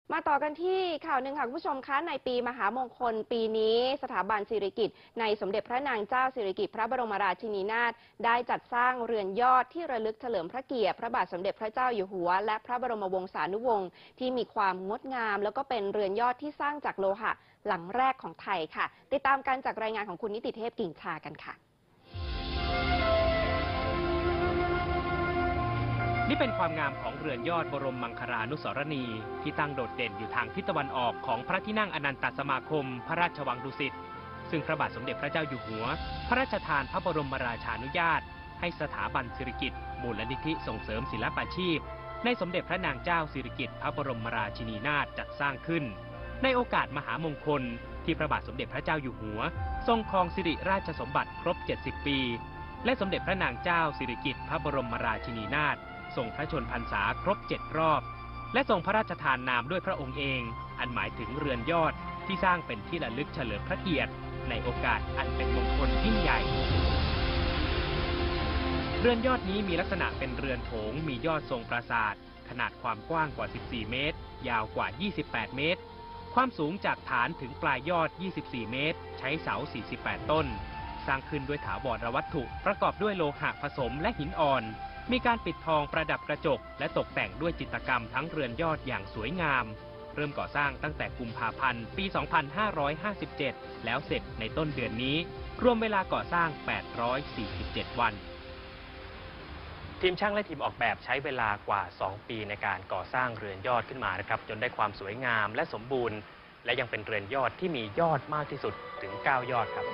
มาต่อกันที่ข่าวหนึ่งค่ะคุณผู้ชมคะในปีมหามงคลปีนี้สถาบันสิริกิติ์ในสมเด็จพระนางเจ้าสิริกิติ์พระบรมราชินีนาถได้จัดสร้างเรือนยอดที่ระลึกเฉลิมพระเกียรติพระบาทสมเด็จพระเจ้าอยู่หัวและพระบรมวงศานุวงศ์ที่มีความงดงามแล้วก็เป็นเรือนยอดที่สร้างจากโลหะหลังแรกของไทยค่ะติดตามกันจากรายงานของคุณนิติเทพกิ่งชากันค่ะนี่เป็นความงามของเรือนยอดบรมมังคลานุสรณีที่ตั้งโดดเด่นอยู่ทางทิศตะวันออกของพระที่นั่งอนันตสมาคมพระราชวังดุสิตซึ่งพระบาทสมเด็จพระเจ้าอยู่หัวพระราชทานพระบรมราชานุญาตให้สถาบันสิริกิติ์มูลนิธิส่งเสริมศิลปาชีพในสมเด็จพระนางเจ้าสิริกิติ์พระบรมราชินีนาถจัดสร้างขึ้นในโอกาสมหามงคลที่พระบาทสมเด็จพระเจ้าอยู่หัวทรงครองสิริราชสมบัติครบ70 ปีและสมเด็จพระนางเจ้าสิริกิติ์พระบรมราชินีนาถทรงพระชนพรรษาครบ7 รอบและทรงพระราชทานนามด้วยพระองค์เองอันหมายถึงเรือนยอดที่สร้างเป็นที่ระลึกเฉลิมพระเกียรติในโอกาสอันเป็นมงคลยิ่งใหญ่เรือนยอดนี้มีลักษณะเป็นเรือนโถงมียอดทรงปราสาทขนาดความกว้างกว่า14 เมตรยาวกว่า28 เมตรความสูงจากฐานถึงปลายยอด24 เมตรใช้เสา48 ต้นสร้างขึ้นด้วยถาวรวัตถุประกอบด้วยโลหะผสมและหินอ่อนมีการปิดทองประดับกระจกและตกแต่งด้วยจิตรกรรมทั้งเรือนยอดอย่างสวยงามเริ่มก่อสร้างตั้งแต่กุมภาพันธ์ปี 2557 แล้วเสร็จในต้นเดือนนี้รวมเวลาก่อสร้าง 847 วันทีมช่างและทีมออกแบบใช้เวลากว่า 2 ปีในการก่อสร้างเรือนยอดขึ้นมานะครับจนได้ความสวยงามและสมบูรณ์และยังเป็นเรือนยอดที่มียอดมากที่สุดถึง 9 ยอดครับ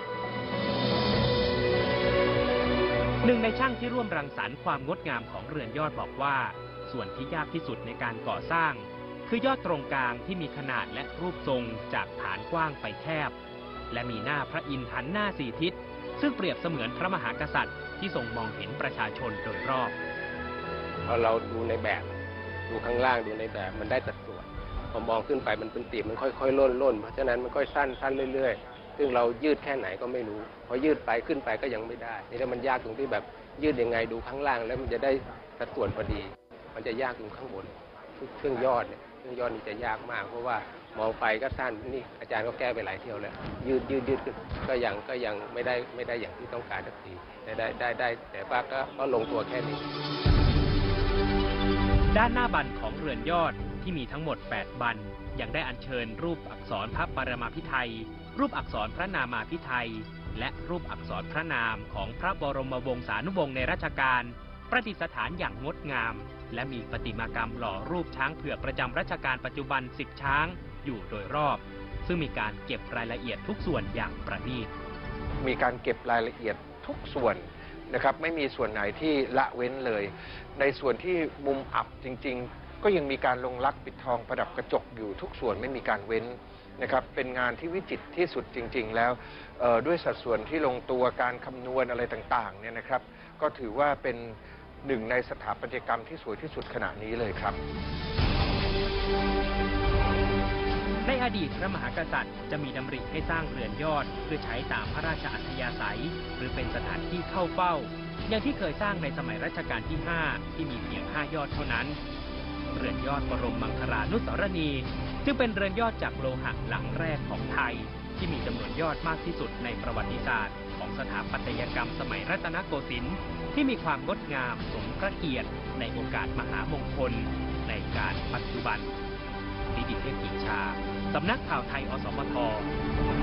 หนึ่งในช่างที่ร่วมรังสรรค์ความงดงามของเรือนยอดบอกว่าส่วนที่ยากที่สุดในการก่อสร้างคือยอดตรงกลางที่มีขนาดและรูปทรงจากฐานกว้างไปแคบและมีหน้าพระอินทร์หันหน้า4 ทิศซึ่งเปรียบเสมือนพระมหากษัตริย์ที่ทรงมองเห็นประชาชนโดยรอบพอเราดูในแบบดูข้างล่างดูในแบบมันได้สัดส่วนพอมองขึ้นไปมันเป็นตีบมันค่อยๆล่นเพราะฉะนั้นมันก็สั้นเรื่อยๆซึ่งเรายืดแค่ไหนก็ไม่รู้พอยืดไปขึ้นไปก็ยังไม่ได้นี่แล้วมันยากตรงที่แบบยืดยังไงดูข้างล่างแล้วมันจะได้สัดส่วนพอดีมันจะยากตรงข้างบนเครื่องยอดเนี่ยเครื่องยอดนี่จะยากมากเพราะว่ามองไปก็สั้นนี่อาจารย์ก็แก้ไปหลายเที่ยวแล้วยืดขึ้นก็ยังไม่ได้อย่างที่ต้องการสักทีได้แต่ว่าก็ลงตัวแค่นี้ด้านหน้าบันของเรือนยอดที่มีทั้งหมด8 บันยังได้อัญเชิญรูปอักษรพระปรมาภิไธยรูปอักษรพระนามาภิไธยและรูปอักษรพระนามของพระบรมวงศานุวงศ์ในรัชกาลประดิษฐานอย่างงดงามและมีประติมากรรมหล่อรูปช้างเผือกประจำรัชกาลปัจจุบัน10 ช้างอยู่โดยรอบซึ่งมีการเก็บรายละเอียดทุกส่วนอย่างประณีตมีการเก็บรายละเอียดทุกส่วนนะครับไม่มีส่วนไหนที่ละเว้นเลยในส่วนที่มุมอับจริงๆก็ยังมีการลงลักปิดทองประดับกระจกอยู่ทุกส่วนไม่มีการเว้นนะครับเป็นงานที่วิจิตรที่สุดจริงๆแล้วด้วยสัดส่วนที่ลงตัวการคำนวณอะไรต่างๆเนี่ยนะครับก็ถือว่าเป็นหนึ่งในสถาปัตยกรรมที่สวยที่สุดขณะนี้เลยครับในอดีตพระมหากษัตริย์จะมีดำริให้สร้างเรือนยอดเพื่อใช้ตามพระราชอัธยาศัยหรือเป็นสถานที่เข้าเฝ้าอย่างที่เคยสร้างในสมัยรัชกาลที่ 5ที่มีเพียง5 ยอดเท่านั้นเรือนยอดบรมมังคลานุสรณีจึงเป็นเรือนยอดจากโลหะหลังแรกของไทยที่มีจำนวนยอดมากที่สุดในประวัติศาสตร์ของสถาปัตยกรรมสมัยรัตนโกสินทร์ที่มีความงดงามสมพระเกียรติในโอกาสมหามงคลในการปัจจุบันนิติเทพกิ่งชาสำนักข่าวไทยอสมท